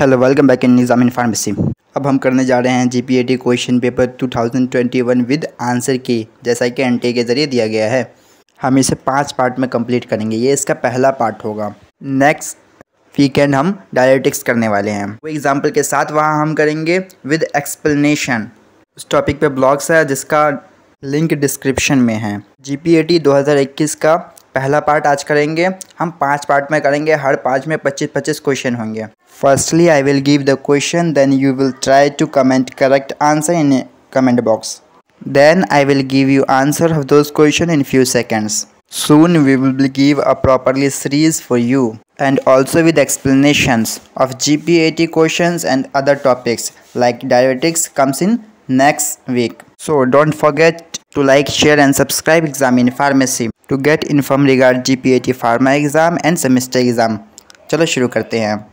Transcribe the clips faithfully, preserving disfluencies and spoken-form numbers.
Hello, welcome back in Nizam in pharmacy. अब हम करने जा रहे हैं जीपीएटी क्वेश्चन पेपर दो हज़ार इक्कीस विद आंसर की, जैसा कि एनटीए के ज़रिए दिया गया है। हम इसे पांच पार्ट में कंप्लीट करेंगे। ये इसका पहला पार्ट होगा। नेक्स्ट वीकेंड हम डायरेटिक्स करने वाले हैं, वो एग्जाम्पल के साथ। वहाँ हम करेंगे विद एक्सप्लेनेशन। उस टॉपिक पे ब्लॉग्स है जिसका लिंक डिस्क्रिप्शन में है। जीपीएटी दो हज़ार इक्कीस का पहला पार्ट आज करेंगे। हम पांच पार्ट में करेंगे, हर पाँच में पच्चीस पच्चीस क्वेश्चन होंगे। Firstly I will give the question, then you will try to comment correct answer in comment box. Then I will give you answer of those questions in few seconds. Soon we will give a properly series for you and also with explanations of G P A T questions and other topics like diuretics comes in next week. So don't forget to like, share and subscribe Exam in Pharmacy to get informed regarding G P A T Pharma exam and semester exam. चलो शुरू करते हैं।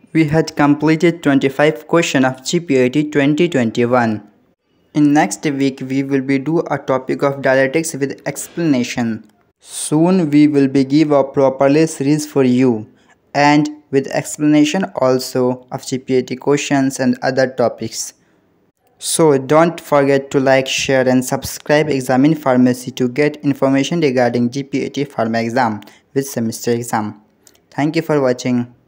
We had completed twenty-five questions of G P A T twenty twenty-one. In next week, we will be do a topic of dialectics with explanation. Soon we will be give a properly series for you and with explanation also of G P A T questions and other topics. So don't forget to like, share and subscribe Examine Pharmacy to get information regarding G P A T Pharma exam with semester exam. Thank you for watching.